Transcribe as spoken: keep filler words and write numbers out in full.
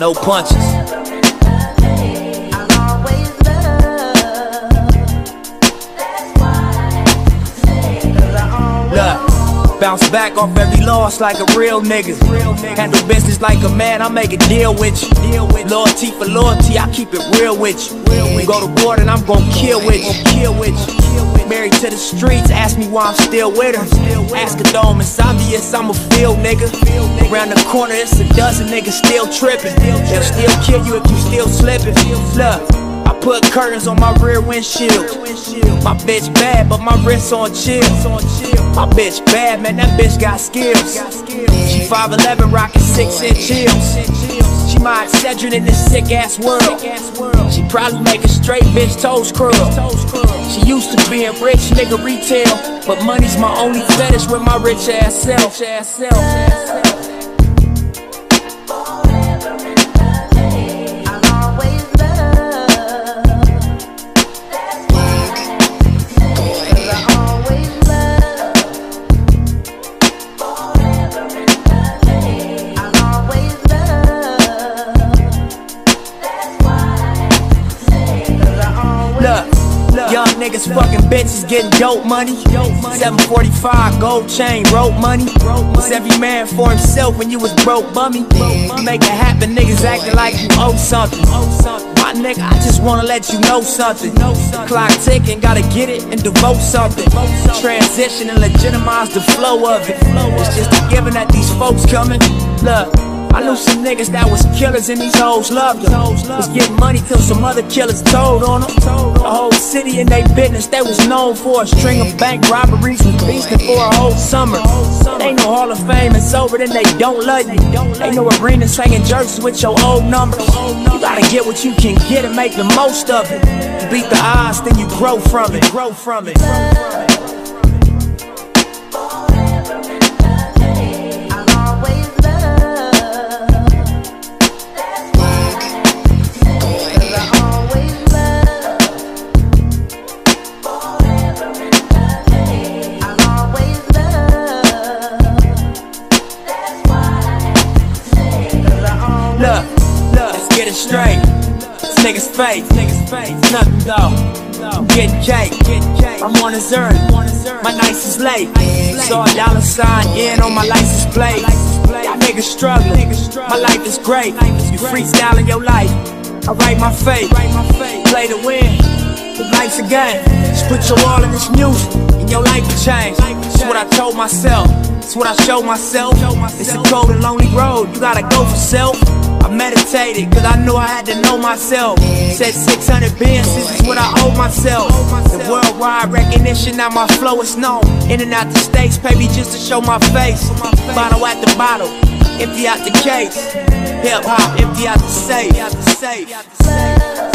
no punches. Look, bounce back off every loss like a real nigga. Handle business like a man, I make a deal with you. Loyalty for loyalty, I keep it real with you. We go to war and I'm gon' kill with you. Married to the streets, ask me why I'm still with her. Ask a dome, it's obvious I'm a field nigga. Around the corner, it's a dozen niggas still tripping. They'll still kill you if you still slipping. Look, I put curtains on my rear windshield. My bitch bad, but my wrist on chill. My bitch bad, man, that bitch got skills. She five eleven, rockin' six inch heels. She my Excedrin in this sick ass world. She probably make a straight bitch toes curl. She used to be a rich nigga retail, but money's my only fetish with my rich ass self. Young niggas fucking bitches getting dope money. seven forty-five, gold chain, rope money. Was every man for himself when you was broke, bummy. Make it happen, niggas acting like you owe something. My nigga, I just wanna let you know something. The clock ticking, gotta get it and devote something. Transition and legitimize the flow of it. It's just a given that these folks coming. Look, I knew some niggas that was killers and these hoes loved them. Was getting money till some other killers told on them. The whole city and they business they was known for a string of bank robberies and feasting for a whole summer. Ain't no Hall of Fame, it's over, then they don't love you. Ain't no arena singing jerseys with your old numbers. You gotta get what you can get and make the most of it. You beat the odds, then you grow from it. Grow from it. Look, look, let's get it straight. This nigga's fake, niggas fake, nothing though. I'm getting cake, I'm on his earth. My nights is late. Saw a dollar sign in on my license plate. Y'all niggas struggling, my life is great. You freestyling your life, I write my fate. Play to win, the life's a game. Just put your all in this music, and your life will change. That's what I told myself, that's what I showed myself. It's a cold and lonely road, you gotta go for self. I meditated, cause I knew I had to know myself. Said six hundred bands, this is what I owe myself. The worldwide recognition, now my flow is known. In and out the states, pay me just to show my face. Bottle at the bottle, empty out the case. Hip hop, empty out the safe.